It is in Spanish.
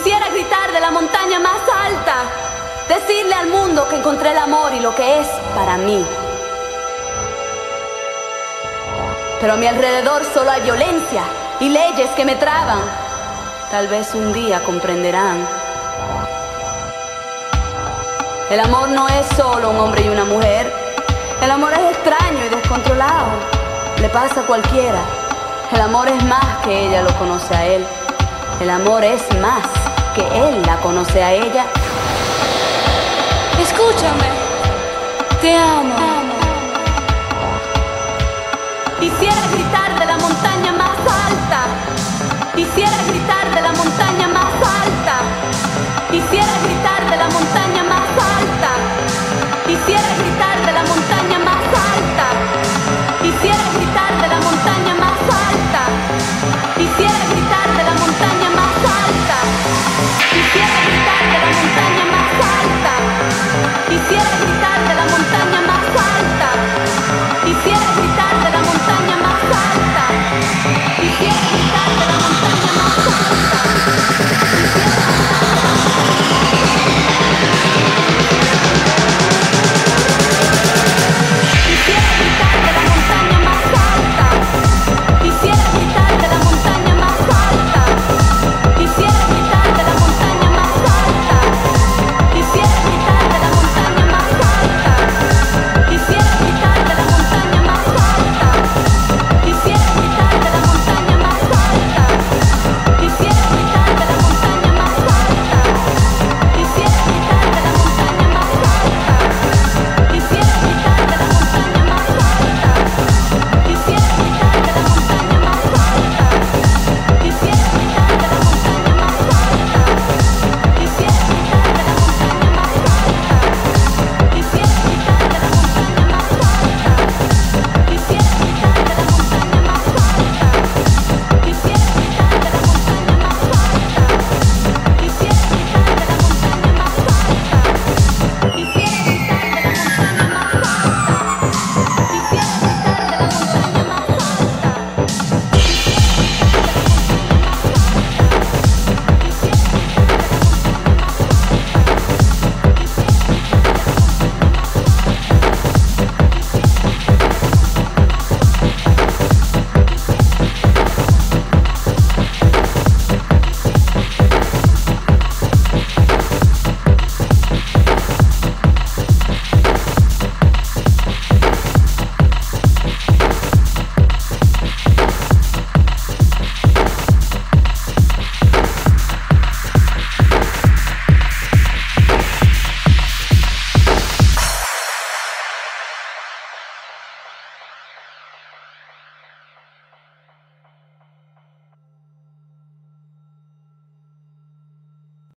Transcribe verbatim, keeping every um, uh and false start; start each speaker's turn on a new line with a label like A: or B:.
A: Quisiera gritar de la montaña más alta, decirle al mundo que encontré el amor y lo que es para mí. Pero a mi alrededor solo hay violencia y leyes que me traban. Tal vez un día comprenderán. El amor no es solo un hombre y una mujer. El amor es extraño y descontrolado. Le pasa a cualquiera. El amor es más que ella lo conoce a él. El amor es más que él la conoce a ella.
B: Escúchame, te amo.
A: Quisiera gritar de la montaña más alta. Quisiera gritar de la montaña más alta. Quisiera gritar de la montaña más alta. Quisiera gritar de la montaña más alta. Quisiera gritar de la montaña más alta. Quisiera gritar de la montaña más alta. Quisiera gritar de la montaña más alta. Quisiera